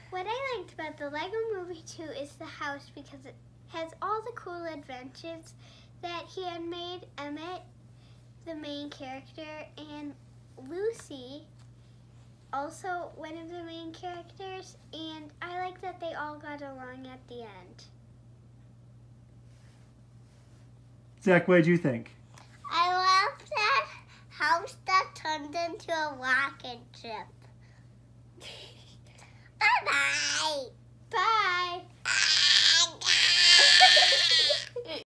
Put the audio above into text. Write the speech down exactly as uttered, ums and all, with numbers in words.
What I liked about the Lego Movie two is the house because it has all the cool adventures that he had made. Emmett, the main character, and Lucy, also one of the main characters, and I like that they all got along at the end. Zach, what did you think? I love that house that turned into a rocket ship. Bye-bye. Bye!